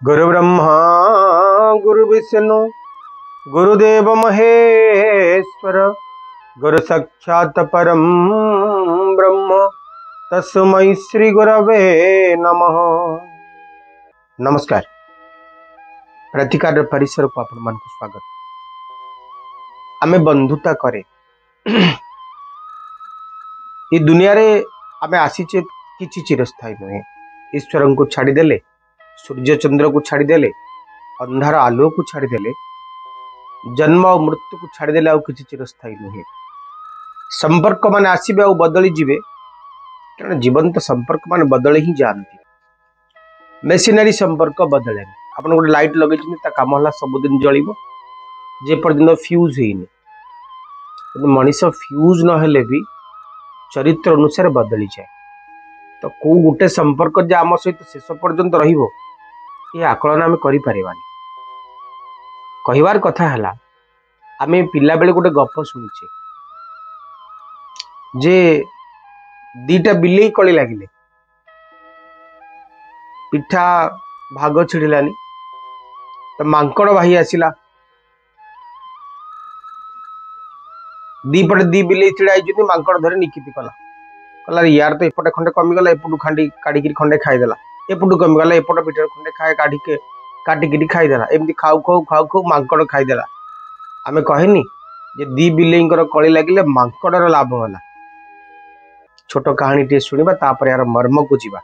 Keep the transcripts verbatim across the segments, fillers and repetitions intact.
गुरु ब्रह्मा गुरु विष्णु गुरुदेव महेश्वर गुरु साक्षात् परम ब्रह्म तस्मै श्री गुरवे नमः। नमस्कार। प्रतिकार परिसर को आपण मान स्वागत। आमे बंधुता करे ये दुनिया रे आमे आसीचे किछि चिरस्थायी नुहे। ईश्वर को छाड़देले, सूर्य चंद्र को छाड़देले, अंधार आलुओ को छाड़देले, जन्म और मृत्यु को छाड़देले आउ किछि चिरस्थायी नुहे। संपर्क मान आसीबे आउ बदली जिवे, कारण जीवंत संपर्क मान बदले ही जानती। मेसिनरी संपर्क बदले। आपन गोटे लाइट लगे ता काम हला सबुदिन जलिबो जे पर्यंत फ्यूज हेनी। मनीष फ्यूज न हेले भी चरित्र अनुसार बदली जाए। तो को गोटे संपर्क जे आम सहित शेष पर्यंत रहिबो ये आकलन आम करि परिबानी। कहिवार कथा हला आमे पिला बेले गोटे गप सुनिचे जे दीटा बिलेई कଳି लागिले, पिठा भाग छिड़िलानी तो मांकड़ भाई आसिला। दीपटे दी बिलेई छिड़ा होती, मांकड़ धरी निकिति कला कला यार तो एपटे खंडे कमिगला, एपटू खांडी काढ़ी खंडे खाईदेला, एपटू कमिगला एपट पिठर खंडे खाए काढ़ी काटिकी खाईदेला। एमती खाऊ खाऊ खाऊ खाऊ मांकड़ खाईदेला। आमे कहनी जे दी बिलेईंकर कଳି लागिले मांकड़र लाभ होला। छोट कहानी टे सुनिबा तापर यार मर्म को जीवा।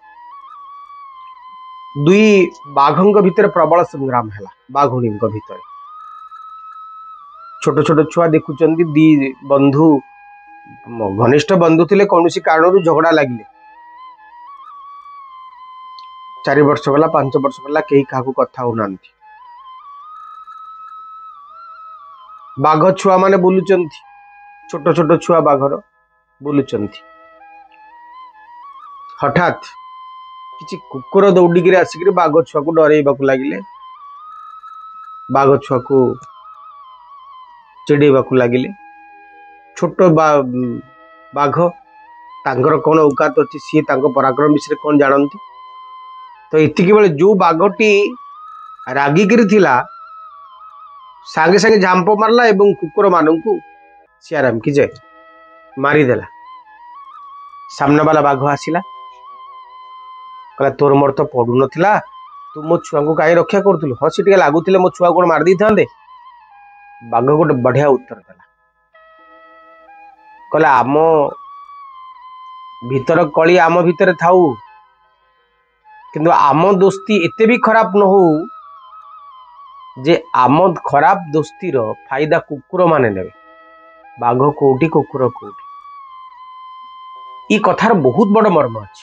दुई बाघंक भितर प्रबल संग्राम हैला। बाघुणींक भितर छोट छोट छुआ देखुचंदी दी बंधु घनिष्ठ बंधु थिले, कौनसी कारण झगड़ा लगिले। चार वर्ष गला, पांच वर्ष गला, कहीं क्या कथा हो नांती। बाघ छुआ माने बुलुचंती, छोट छोट छुआ बाघर बुलुचंती। हठात किसी कुकुर दौड़िक आसिक बाघ छुआ को डरइबाकू लगिले, बाघ छुआ को चिड़ेबाकू लगिले। छोट बाघ तांकर कौन औकात अच्छी, सी तांको पराक्रम विषय कौन जानती। तो इतिकी बेले जो बाघटी रागिकी थिला सांगे सांगे झांप मारला एवं कुकुर मानू सियाराम की जाए मारिदेला। सामना वाला बाघ आसिला, कहला तोर मोर तो पड़ू नथिला, तू मो छुआ को कहीं रक्षा करूलु। हाँ सी लगुले मो छुआ को मार दी था। बाघ गोटे बढ़िया उत्तर देला, कहला आम भीतर कली आम भीतर थाऊ, किंतु आम दोस्ती एते भी खराब न हो जे आम खराब दोस्ती रो फायदा कुकुर माने नेबे। बाघ कोठी कुकुर कोठी, ई कथार बहुत बड़ मर्म अछि।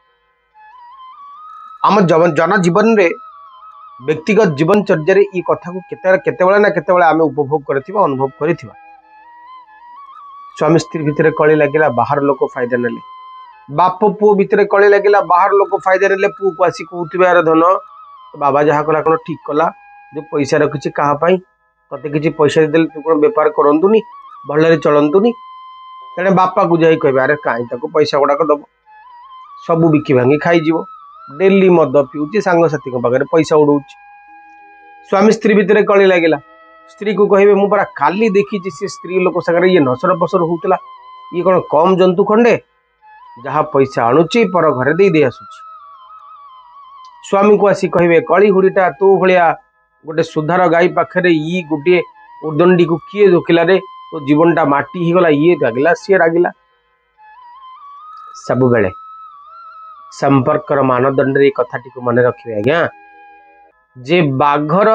आम जन जीवन रे व्यक्तिगत जीवन चर्या रे ई कथा को केते केतेबेला ना केतेबेला आमे उपभोग करथिबा, अनुभव करथिबा। स्वामी स्त्री भितर कଳି लागिला, बाहर लोक फायदा नेले। बाप पुओ भितर कଳି लागिला, बाहर लोक फायदा नेले। पुओ को आसी कहउथिबे यार धन बाबा जहा कला कोन ठीक कला, जो पैसा रखिछि कहा पई, तते किछि पैसा देले तू कोन व्यापार करंतुनी, भलरे चलंतुनी। तने बापा को जाई कहबे अरे काई ताको पैसा गुडा को दबो, सब बिकी भांगी खाई जीवो, डेली मद पिउची, सांग साथी को पाखरे पैसा उडौची। स्वामी स्त्री भितर कଳି लागिला, स्त्री को कहबे मु परा काली देखी से स्त्री लोक संगे ये नसर पसर होउतला, ये कौन कम जंतु खंडे जहाँ पैसा आणुची पर घरे दे दे आसुची। स्वामी को आसी कहबे कଳି हुड़ीटा तो भलिया गोटे सुधार गाई पाखरे ई गोटे उदंडी को किए रोकिला रे, तो जीवनटा माटी ही गला, ये रागिला सी रागिला। सब बेले संपर्कर मानदंड रे कथाटी को मन रखिबे आज्ञा, जे बाघर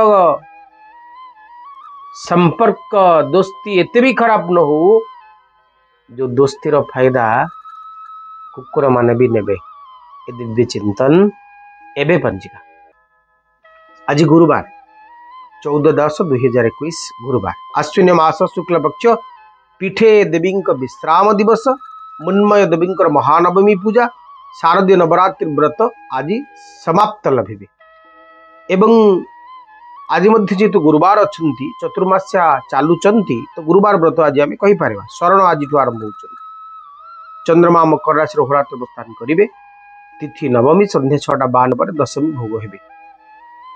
संपर्क दोस्ती एते भी खराब न हो जो दोस्ती रो फायदा कुकुर माने भी नेबे। ए दिव्य चिंतन एबे पंजिका। आज गुरुवार चौदह दस दुई हजार एक गुरुवार, आश्विन मास शुक्ल पक्ष, पीठे देवी विश्राम दिवस, मुन्मय देवी महानवमी पूजा, शारदीय नवरात्रि व्रत आज समाप्त लभिबे। एवं आज मध्य जेतु गुरुवार अच्छी चतुर्मास्या चालुचंती, तो गुरुवार व्रत आज आम कहीपर शरण आज आरंभ हो। चंद्रमा मकर राशि होरात्र अवस्थान करेंगे। तिथि नवमी संध्या छटा बावन पर दशमी भोग हेबे।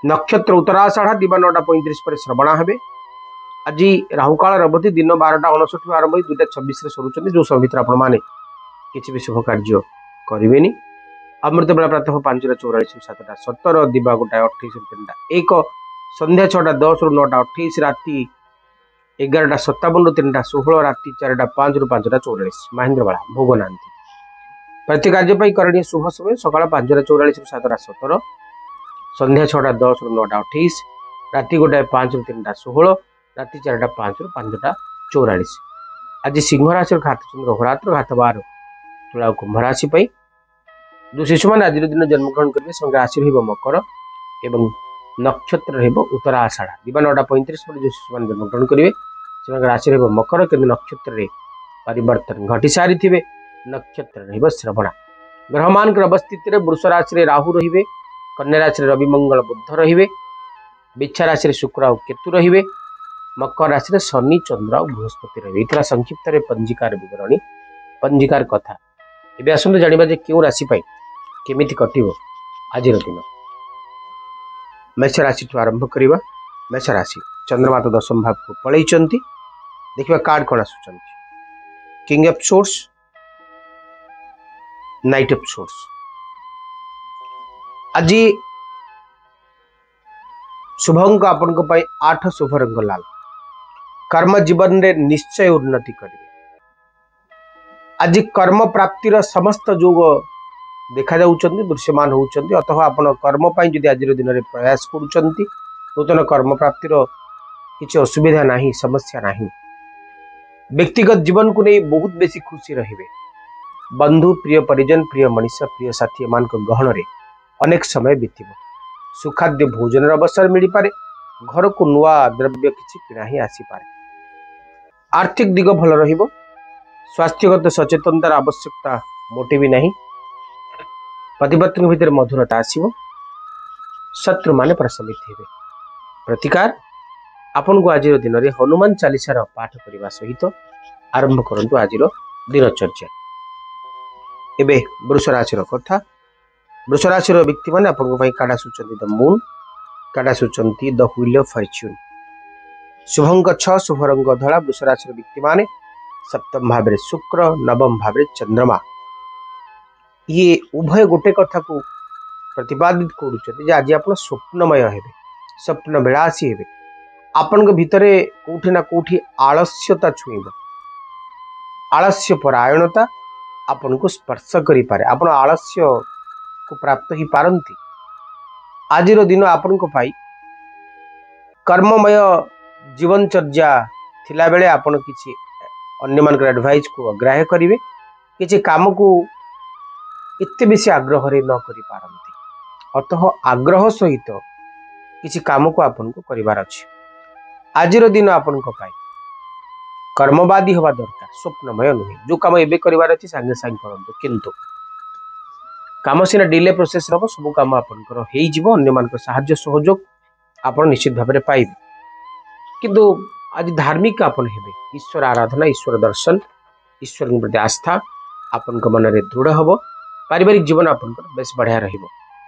नक्षत्र उत्तराषाढ़ दिवा नौटा पैंतीस पर श्रवणा हे। आज राहुकाल रवती दिन बारटा अणसठ आरंभ हो दुईटा छब्बीस सरुच्च जो समय भर आपने किसी भी शुभ कार्य करें। अमृत बेला प्रातः पांचटा चौरालीस सातटा सतर दिवा गोटाए अठाईस तीन एक संध्या छटा दस रु नौटा अठाईस राति एगारटा सत्तावन रु तीन षोह राति चारटा पांच रु पांचटा चौरालीस महेंद्र बेला भोग नांती। प्रति कार्य करणीय शुभ समय सकाल पांचटा चौरालीस रु सातटा सतर संध्या छटा दस रु नौटा अठाईस राति गोटाए पांच रु तीन षोह राति चारटा पांच रु पांचटा चौरालीस। आज सिंह राशि घातचंद्र होरात्र घात बार तुला कुंभ राशि जो शिशु मैंने आज दिन जन्मग्रहण करेंगे से राशि मकर एवं नक्षत्र उत्तराषाढ़ दिवा नौटा पैंतीस पर जो शिशु मैंने जन्मग्रहण करेंगे से राशि मकर कि नक्षत्र परिवर्तन घटी सारी थे। नक्षत्र श्रवणा ग्रह मान अवस्थित वृष राशि राहु रे कन्या राशि रवि मंगल बुध रे बिच्छा राशि शुक्र और केतु रे मकर राशि शनि चंद्र और बृहस्पति रे संक्षिप्त पंजिकार विवरणी पंजिकार कथा एवं आसतु जाना जे क्यों राशि केमी कटो आज दिन। मेष राशि आरंभ करवा। मेष राशि चंद्रमा तो दशम भाव को पलैं देखा कार्ड कौन आसुँच king of swords knight of swords. आज शुभंक आपण आठ शुभ रंग लाल कर्म जीवन रे निश्चय उन्नति करेंगे। आज कर्म प्राप्तिर समस्त जोग देखा जाउछन्ति दृश्यमान होउछन्ति अतः आपण कर्म पई जदि आज दिन रे प्रयास करूछन्ति नूतन कर्म प्राप्तिर किछि असुविधा नाही समस्या नाही। व्यक्तिगत जीवन को नहीं बहुत बेसी खुशी रहिबे। बंधु प्रिय परिजन प्रिय मनीषा प्रिय साथी मान गहन रे अनेक समय बीतब। सुखाद्य भोजन अवसर मिल पारे। घर को नुआ द्रव्य किछि किना ही आसी पारे। आर्थिक दिग भल रहिबो। स्वास्थ्यगत सचेतनतार आवश्यकता मोटे भी नहीं। पतिपत्नी भितर मधुरता आसीबो। शत्रु माने प्रशमित हेबे। प्रतिकार आपन को आज दिन में हनुमान चालीसार पाठ करने सहित आरंभ करंतु आज दिनचर्या। एबे वृष राशि कथा। वृष राशि व्यक्ति मैंने आपन काढ़ा सूचंती द मून काढ़ा सूचंती द व्हील ऑफ फॉर्च्यून। शुभंक छ शुभ रंग धला। वृष राशि व्यक्ति माने सप्तम भाव में शुक्र नवम भाव में चंद्रमा ये उभय गोटे कथा को प्रतिपादित करुँच आज आप स्वप्नमय हे स्वप्न विलासी हे। आपण भितर कोठी ना कोठी आलस्यता छुईब। आलस्य परायणता आपन को स्पर्श करि पारे। आपण आलस्य को प्राप्त ही पारंती। आज दिन आपण को पाई कर्ममय जीवनचर्या थिला बेले आपण किछि अन्य मान एडवाइस को अग्राह्य करेंगे। किसी काम को इतने बेसी आग्रह न करि पारंती अतः आग्रह सहित किसी काम को आपन को करिवार अछि। आज दिन आपन को पाई कर्मवादी हवा दरकार स्वप्नमय नुहे। जो काम एबे करिवार अछि संगे संग करंतु किंतु काम सिना डिले प्रोसेस रब सब काम आपनकर हेइ जिवो। अन्य मान साहाय्य सहयोग आपन निश्चित भाव में पाइबे। किंतु आज धार्मिक आपन हेबे। ईश्वर आराधना ईश्वर दर्शन ईश्वर प्रति आस्था आपन मन में दृढ़ हम। पारिवारिक जीवन आपन बेस बढ़िया रहिबो।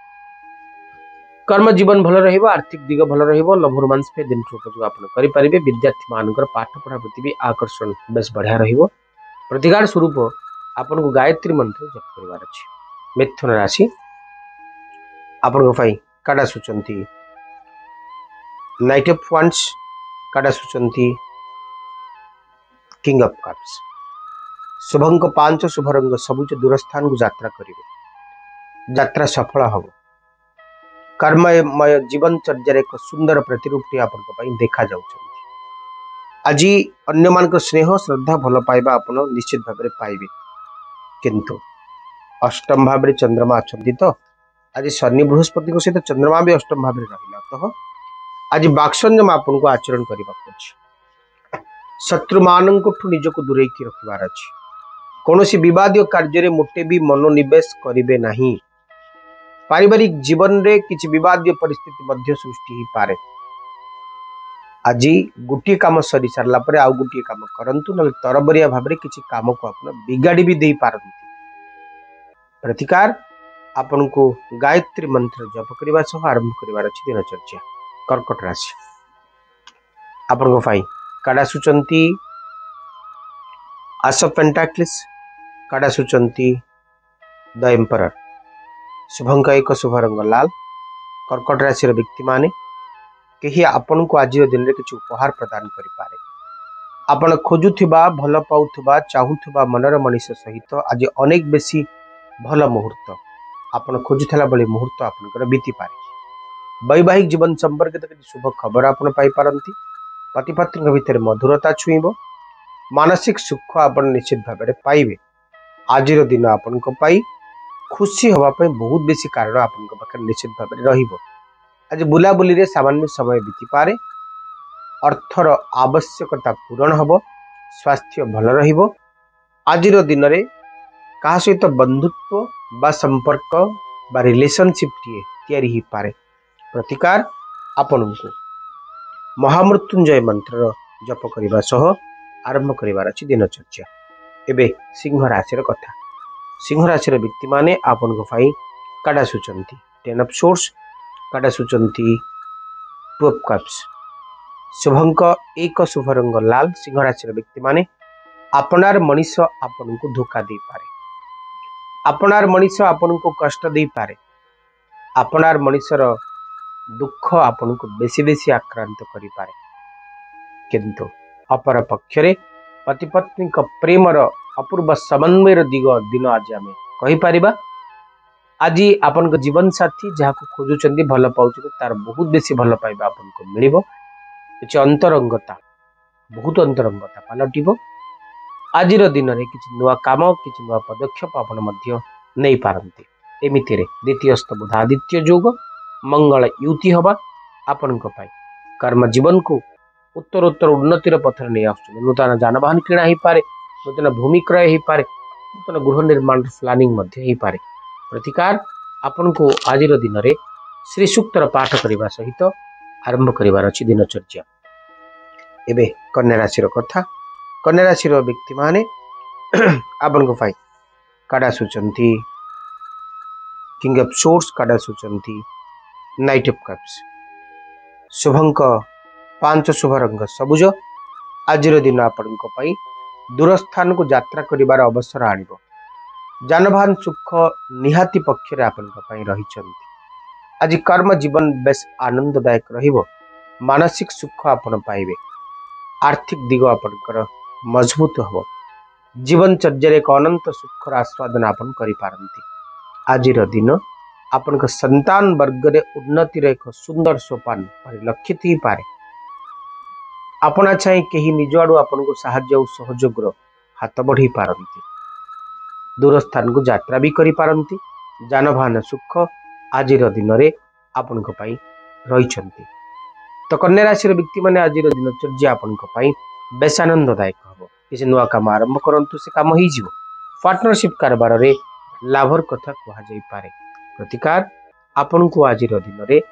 कर्म जीवन भल रहिबो। आर्थिक दिग भल रहिबो। लव रोमांस पे दिन उपयोग आपन करि परिबे। विद्यार्थी मानकर पाठ पढ़ा प्रति भी आकर्षण बेस बढ़िया रहिबो। प्रतिकार स्वरूप आपन को गायत्री मंत्र जप करिवार अछि। मिथुन राशि आपन को पई काडा सुचंती नाइट ऑफ वांड्स काडा सुचंती किंग ऑफ कप्स। शुभंक पांच शुभ रंग सबुज दूरस्थान को यात्रा करेंगे। यात्रा सफल हम। कर्ममय जीवनचर्या एक सुंदर प्रतिरूपटी आपन देखा जा। आज अन्य मान स्नेह श्रद्धा भल पाइबा आपन निश्चित भाव में पाइबे। किंतु अष्टम भाव में चंद्रमा अच्छा तो आज शनि बृहस्पति सहित चंद्रमा भी अष्टम भाव में रहा तो आज बाक्संयम आपन को आचरण करने। शत्रु मान निजक दूरे रखिबार अछि। कौनसी विवादीय कार्य मोटे भी मनोनिवेश करिबे नहीं। पारिवारिक जीवन रे किछि विवादीय परिस्थिति मध्य सृष्टि ही पारे। आज गोटे काम सरी सारा पर आउ गोटे काम करंतु न तरबरिया भाव में किसी काम को आप बिगाड़ी भी दे पारती। प्रतिकार आपण को गायत्री मंत्र जप करने सह आरंभ कर दिनचर्या। कर्कट राशि आपण को फाई कार्ड आसुचंती आस ऑफ पेंटाक्लिस, कार्ड आसुचंती द एम्परर। शुभंक एक शुभ रंग लाल। कर्कट राशि व्यक्ति माने कहीं आपण को आज दिन में किसी उपहार प्रदान करें। आपण खोजुवा भल पाउथुबा चाहूथुबा मनर मनीष सहित आज अनेक बेसी भल मुहूर्त आपण खोजुला बड़ी मुहूर्त आपंकर बीती पारे। वैवाहिक जीवन संपर्कित किसी शुभ खबर आपण पाइपारती। पति पत्नी भितर मधुरता छुईब। मानसिक सुख आपण निश्चित भाव में पाइबे। आज दिन आपण खुशी होगापी बहुत बेसी कारण आपण पाखे निश्चित भाव में रहिबो। आज बुलाबुली रे सामान्य समय बीती पारे। अर्थर आवश्यकता पूरण हब। स्वास्थ्य भल रहिबो। आज दिन में क्या सहित बंधुत्व बा संपर्क बा रिलेशनशिप टीए ही पारे। प्रतिकार आपण को महामृत्युंजय मंत्र जप करने सह आरंभ कर दिनचर्या। एबे सिंह राशि कथा। सिंह राशि व्यक्ति माने आपण को फाई कार्ड आसुचंती टेन ऑफ सोर्स, कार्ड आसुचंती टू ऑफ कप्स। शुभंक एक शुभ रंग लाल। सिंह राशि व्यक्ति माने आपनार मनीष आपण को धोखा दे पारे। आपनार मनीष आपण को कष्ट दे पारे। आपनार मनीषर दुख आपण को बेसी बेसी आक्रांत करि पारे। किंतु अपर पक्षरे पति पत्नी प्रेमर अपूर्व समन्वयर दिग दिन आज आम कही परिबा। आज आपण को जीवन साथी जहाँ को खोजुचंदी भल पाउछन तार बहुत बेसी भल पाइबा आपण को मिलिबो। किछि अंतरंगता बहुत अंतरंगता पलटिबो। आज दिन में किसी नुआ काम किसी नुआ पदक्षेप आपण मध्य नहीं पारंती। एमिति रे द्वितीय बुधादित्य योग मंगल युति हवा आपण को पाई कर्म जीवन को उत्तरोत्तर उन्नतिर पथर नहीं आसुछन। नूतन जानवाहन किणा ही पारे, नूतन भूमि क्रय ही पारे, नूतन गृह निर्माण प्लानिंग मध्य ही पारे। प्रतिकार आपण को आज दिन में श्री सूक्तर पाठ करने सहित आरंभ कर दिनचर्या। एबे कन्या राशि कथा। कन्या राशि व्यक्ति माने आपण को पाई कार्ड आसुचंती किंग ऑफ सोर्स, कार्ड आसुचंती नाइट ऑफ कप्स। शुभंक पांच शुभ रंग सबुज। आज दिन आपण को पाई दूर स्थान को यात्रा करिवार अवसर आनिबो। जानवाहन सुख निहाती पक्षरे आपण को पाई रहिचंती। आज कर्म जीवन बेस आनंददायक रहिबो। मानसिक सुख आपण पाइबे। आर्थिक दिग आपणकर मजबूत हब। जीवन चर्या एक अनंत सुखर आस्वादन आपण करि पारंती। आज दिन आपण संतान वर्ग रे उन्नतिर एक सुंदर सोपान परिलक्षित ही पारे। आपना चाहे कहीं निज आड़ू आपण को साहाय्य और सहयोग हाथ बढ़ी पारंती। दूर स्थान को यात्रा भी करि पारंती। जानवाहन सुख आज दिन में आपण को पाई रहिचंती। तो कन्या राशि व्यक्ति माने आज दिनचर्या आपण को पाई बेस आनंददायक हम। किसी नुआ काम आरंभ करंतु से काम ही जीवो। पार्टनरशिप कारोबार रे लाभर कथा कहा जाई पारे। प्रतिकार आपण को आज दिन में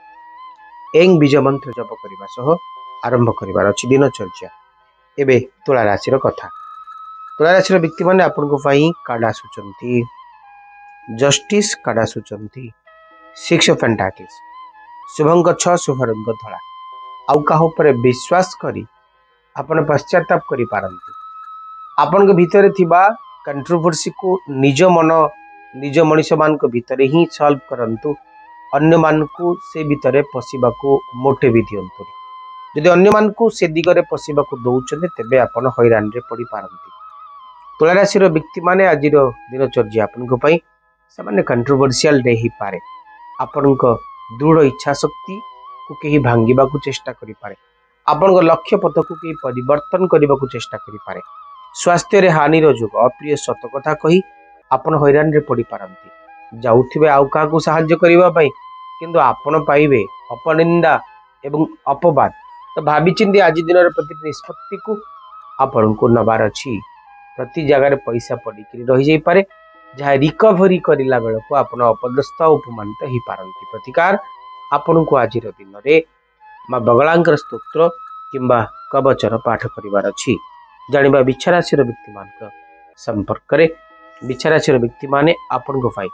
एंग बीज मंत्र जप करने सह आरंभ कर दिनचर्या। एबे तुला राशि कथा। तुला राशि व्यक्ति माने आपण को पाई कार्ड आसुचंती जस्टिस, कार्ड आसुचंती सिक्स ऑफ पेंटाकल्स। शुभंक छ शुभ रंग धला। आउ काहो पर विश्वास करी आपण पश्चाताप करि पारंती। आपण के भीतर थिबा कंट्रोवर्सी को निज मन निज मनीष मान को भीतर ही सॉल्व करंतु। अन्य मान को से भीतर पशिबा को मोटे भी दियंतु। जदि अन्य मान को से दिगरे पशिबा को दउचंदे तेबे आपण हैरान रे पड़ी पारंती। तुला राशि व्यक्ति माने आज दिनचर्या आपण को पाई सामान्य कंट्रोवर्शियल डे ही पारे। आपण को दृढ़ इच्छा शक्ति को कहीं भांगिबा को चेष्टा करि पारे। आपण को लक्ष्य पथ को कहीं परिवर्तन करबा को चेष्टा करि पारे। स्वास्थ्य रे हानिर जोग अप्रिय सत कथा कही आपण हैरान रे पड़ी पारंती। जाउथिबे आउ का को सहाय्य करबा पई किंतु आपण पाइबे अपनिंदा एवं अपवाद। तो भाभी चिंती आज दिन प्रति निष्पत्ति को आपण को नबार अछि। प्रति जगह पैसा पड़ी रही जाई पारे जहाँ रिकवरी करला बेल को आपण अपदस्थ उपमानित ही पारंती। प्रतिकार आपण को आज दिन में माँ बगलांकर स्तोत्र किंबा कवचर पाठ करिवार अछि। जानिबा बिच्छा राशि व्यक्ति मान संपर्क करे। बिच्छा राशि व्यक्ति माने आपण को पाई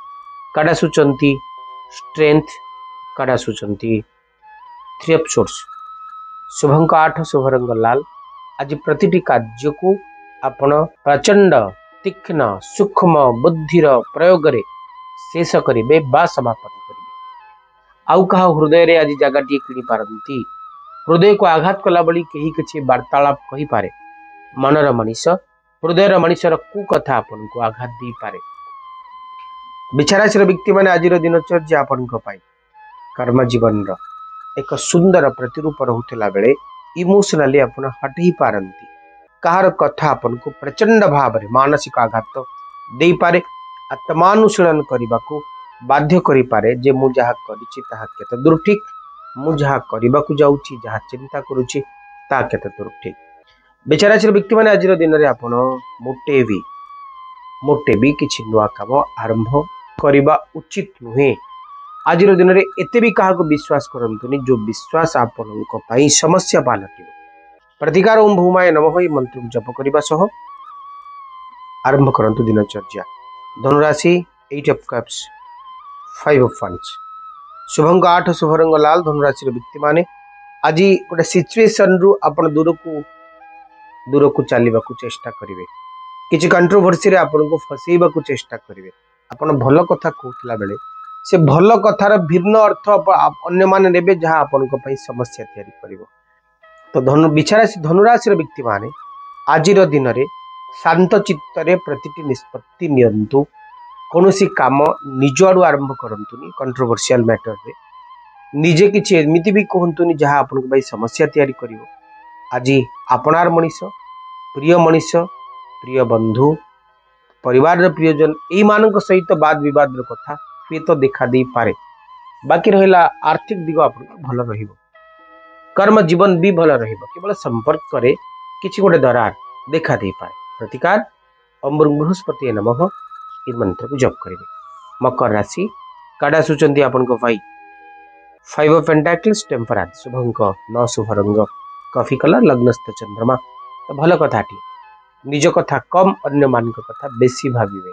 कार्ड आसुचंती स्ट्रेंथ, कार्ड आसुचंती थ्री ऑफ सोर्स। शुभंक आठ, शुभ रंग लाल। आज प्रतिटी कार्य को आपण प्रचंड तीक्ष्ण सूक्ष्म बुद्धिर प्रयोग रे शेष करिवे बा समापन करिवे। आउ कहा हृदय रे आज जगह किणी पारती, हृदय को आघात कला बड़ी कहीं किसी वार्तालाप कही पारे। मनर मनीष हृदयर मनीषर कु कथा आपन को आघात दी पारे। विचाराशीर व्यक्ति माने आज दिनचर्या आपण कर्म जीवन रो एक सुंदर प्रतिरूप रहूला बेले इमोशनाली आपण हटई पारती। कहार कथा आपन को प्रचंड भाव में मानसिक आघात दे पारे। आत्मानुशीलन करने को बाध्य करि पारे जे मु जहा करिछि ताहा केते दूर ठीक, मु जहा करबा को जाउछि जहा चिंता करूछि ता केते दूर ठीक। विचाराशीर व्यक्ति माने आज दिन में आपण मोटे भी मोटे भी किछि नुआ काम आरंभ करबा उचित नुहे। आज दिन में एते भी कहा विश्वास करंतुनी जो विश्वास आपण को पई समस्या पालटिबो। प्रतिकार ओम भूमाय नमः मंत्र जप करने सह आरंभ करंतु दिनचर्या। धनुराशि eight of cups, five of wands. शुभंक आठ, शुभ रंग लाल। धनुराशि व्यक्ति माने आज गोटे सिचुएशन रु आपण दूर को दूर को चलने को चेष्टा करेंगे। किसी कंट्रोवर्सी रे आपण को फसैबा को चेष्टा करेंगे। आपण भल कथा कहूला बेले से भल कथार भिन्न अर्थ अन्य माने नेबे जहाँ आपण को पई समस्या तैयारी करिवो। तो धनु विचाराशी धनुराशि व्यक्ति माने आज दिन में शांत चित्तरे प्रतिटी निष्पत्ति नियंतु। कौनसी काम निज आड़ू आरंभ करंतुनी कंट्रोवर्शियल मैटर रे। निजे किछि एमिति भी कहंतुनी जहाँ आपन को भाई समस्या तैयारी करिवो। आज आपनार मनीष, प्रिय मनीष, प्रिय बंधु, परिवार प्रियजन एई मानक सहित वाद विवाद र कथा हुए तो देखा दे पारे। बाकी रहिला आर्थिक दिग आपन भल रहिबो। कर्म जीवन भी भल रहिबो। केवल संपर्क करे किछि गोटे दरार देखा दे पारे। प्रतिकार ओम बृहस्पति नमः इ मंत्र को जप करेंगे। मकर राशि कार्ड आसुचंती आपन को भाई फाइव ऑफ पेंटाकल्स, टेम्परेंस। शुभंक नौ, शुभ रंग कॉफी कलर, लग्नस्थ चंद्रमा। तो भल कथाटी निज कथा कम, अन्य मान कथा बेसी भाविबे।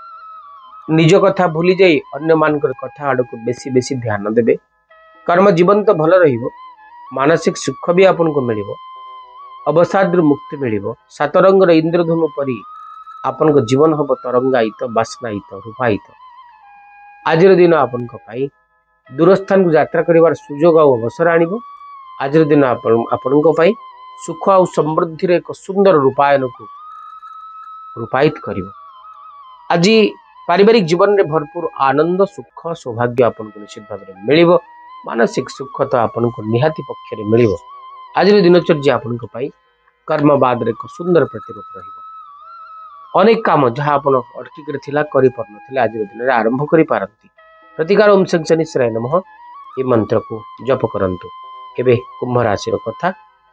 निज कथा भूली जाई अन्य मान कथा आड़ को बेसी बेसी ध्यान देबे। कर्म जीवन तो भल रहिबो। मानसिक सुख भी आपन को मिलिबो। अवसाद मुक्ति मिलिबो। सात रंगर इंद्रधनु परी आपन को जीवन हम तरंगायित, बास्नायित, रूपायित। आज दिन आपन को पाई दूरस्थान को यात्रा करिवार सुजोग और अवसर आनिबो। आज दिन आपन आपन को पाई सुख और समृद्धि रे एक सुंदर रूपायन को रूपायित करिवो। आज पारिवारिक जीवन रे भरपूर आनंद, सुख, सौभाग्य आपन को निश्चित भाव में मिलिबो। मानसिक सुख तो आपन को निहाती पक्ष रे मिलिबो। आज दिनचर्या आपन को पाई कर्मवाद रे एक सुंदर प्रतिरूप रहिबो। अनेक काम जहाँ आप अटकिक थिला करि परनथिले आज दिन में आरंभ करि पारंती। प्रतिकार ओम शं शनिश्चराय नमः ये मंत्र को जप करंतु। एबे कुंभ राशि रो कथा।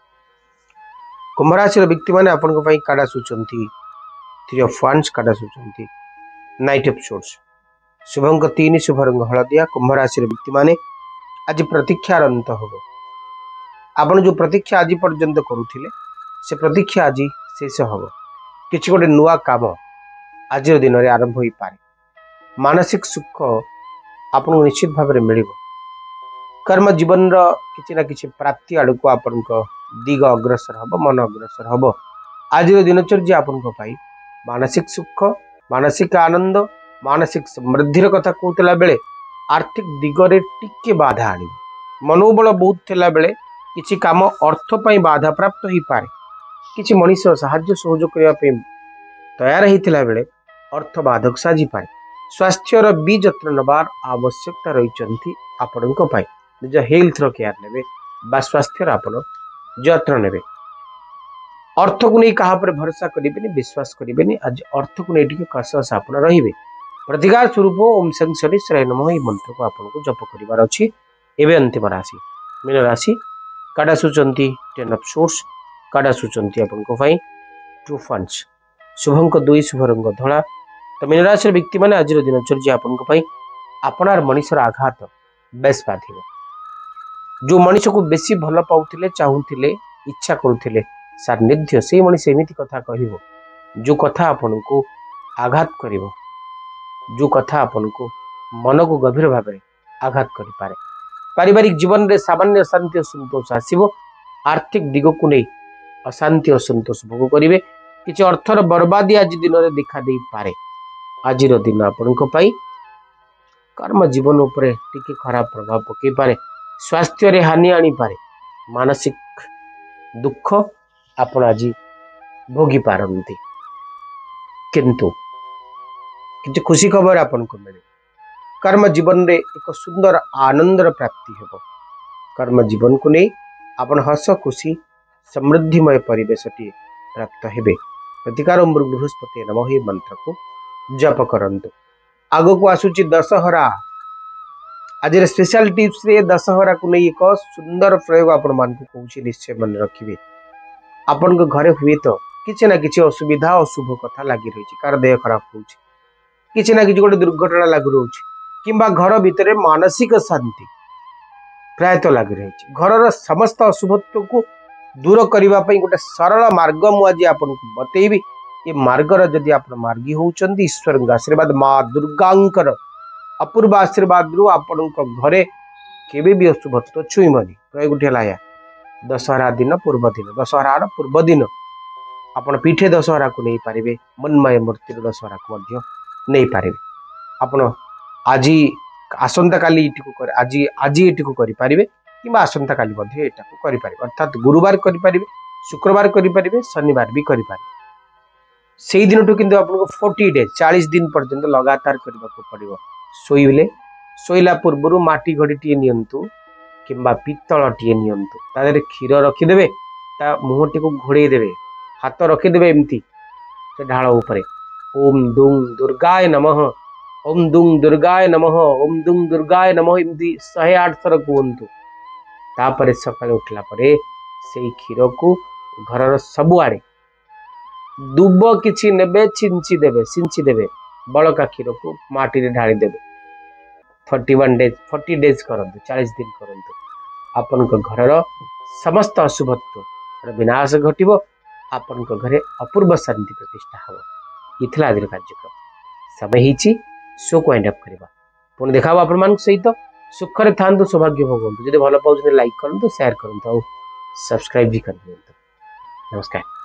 कुंभ राशि रो व्यक्ति माने आपन को पई कार्ड आसुचंती थ्री ऑफ वांड्स, कार्ड आसुचंती नाइट ऑफ सोर्स। शुभंक तीन, शुभ रंग हळदिया। कुंभ राशि रो व्यक्ति माने आज प्रतीक्षार अंत होबो। आपन जो प्रतीक्षा आज पर्यंत करूथिले से प्रतीक्षा आज शेष होबो। किसी गोटे नुआ काम आज दिन में आरंभ हो पारे। मानसिक सुख आपन निश्चित भाव में मिल। कर्म जीवन किसी ना किसी प्राप्ति आड़ को आपण दिग अग्रसर हम, मन अग्रसर हम। आज दिनचर्या आपन को पाई मानसिक सुख, मानसिक आनंद, मानसिक समृद्धि कथा कहूला बेले आर्थिक दिगरे टिके बाधा आनी। मनोबल बहुत थिला बेले किसी काम अर्थ पाई बाधा प्राप्त हो पारे। किसी मनीष साहाय्य सहयोग करने तैयार होता बेले अर्थ बाधक साजी पाए। स्वास्थ्यर भी जत्न नबार आवश्यकता रही आपण निज हेल्थ केयर नेबे बा स्वास्थ्यर आपण जत्न नेबे। अर्थ को नहीं कहा पर भरोसा करेंगे, विश्वास करेंगे। आज अर्थ को नहीं कसस आपण रहिबे। प्रतिकार स्वरूप ओम शं शनिश्चराय नमः ये मंत्र को आपन को जप करिवार अछि। एबे अंतिम राशि मीन राशि कार्ड आसुचंती टेन ऑफ सोर्स, कार्ड आसुचंती आपन को भाई टू फंड्स। शुभंक दुई, शुभ रंग धला। तो मीन राशि व्यक्ति माने आज दिनचर्या आपन को भाई आपनार मनीषर आघात बेस बाधिबो। जो मनीष को बेसी भल पाउथिले, चाहूथिले, इच्छा करुथिले सान्निध्य से मनीष एमिति कथा कहिबो जो कथा आपन को आघात करिवो, जो कथा आपन को मन को गभीर भाव में आघात करें। पारिवारिक जीवन में सामान्य अशांति असंतोष आसव। आर्थिक दिग को नहीं अशांति असंतोष भोग करेंगे। किसी अर्थर बर्बादी आज दिन में देखा दे पारे। आज दिन आपण कर्म जीवन उपरे टिके खराब प्रभाव पकई पारे। स्वास्थ्य रे हानि आनी पारे। मानसिक दुख आपण आज भोगी पारंती। किंतु किसी खुशी खबर आपन को मिले। कर्म जीवन रे एक सुंदर आनंदर प्राप्ति हेबो। कर्म जीवन को नहीं आपण हस खुशी समृद्धिमय परिवेश टी प्राप्त हेबे। प्रतिकार बृहस्पति नमः ही मंत्र को जप करंतु। आगो को आसुची दशहरा। आज स्पेशल टिप्स रे दशहरा को नहीं एक सुंदर प्रयोग आपण मान को कहूची निश्चय मन रखिबे। आपण को घरे हुए तो किसी ना किसी असुविधा अशुभ कथा लगी रही। कार देह खराब होची, किसी ना किसी गोटे दुर्घटना लागू रोची, किंबा घर भितर मानसिक शांति प्रायतः लगी रही। घर समस्त अशुभत्व को दूर करने गोटे सरल मार्ग मुझे आपन को बतेबी। ये मार्गर जदि आप मार्गी होउचंदी ईश्वर आशीर्वाद माँ दुर्गांकर अपूर्व आशीर्वाद रु आपण घरे केबे भी अशुभत्व छुईमनी। प्रयोग है दशहरा दिन पूर्व दिन दशहरार पूर्व दिन आपण पीठे दशहरा को नहीं पारे। मनमय मूर्ति दशहरा को नहीं पारे। आपण आज आसंता काली आज आज ये करि पारिबे किंबा आसंता काली मध्ये एटा को करि पारिबे। अर्थात गुरुवार करि पारिबे, शुक्रवार करि पारिबे, शनिवार भी करि पारिबे। सेही दिन टू किंतु आपनको चालीस डेज चालीस दिन पर्यंत लगातार करबा को पड़िबो। सोइले सोइला पूर्वरु माटी घड़ी टिए नियंतु किंबा पित्तल टिए नियंतु। तादरे क्षीर रखि देबे, ता मुहटी को घोड़े देबे, हाथ रखि देबे एमती से ढाळ ऊपरे ओम दुंग दुर्गाय नमः, ओम दुंग दुर्गाय नमः, ओम दुंग दुर्गाय नमः एमती एक सौ आठ थर कहतु। तापरे सकाळे उठला परे सेई क्षीर को घरर सबु आड़े दुब किछि नेबे, छिंची देबे सिंची देबे। बड़का क्षीर को माटी रे ढाली देबे। इकतीस डेज चालीस डेज करंतु, चालीस दिन करंतु। आपन को घरर समस्त अशुभत्व विनाश घटिबो। आपन को घरे अपूर्व शांति प्रतिष्ठा हबो। इथला आदिर कार्यक्रम समय हिची शो को एंड अप करबा। पुणी देखा आपण मान सहित सुखरे थांतु, सौभाग्य भोगंतु। जदि भल पाउछन लाइक करंतु, शेयर करंतु और सब्सक्राइब भी कर दियंतु। नमस्कार।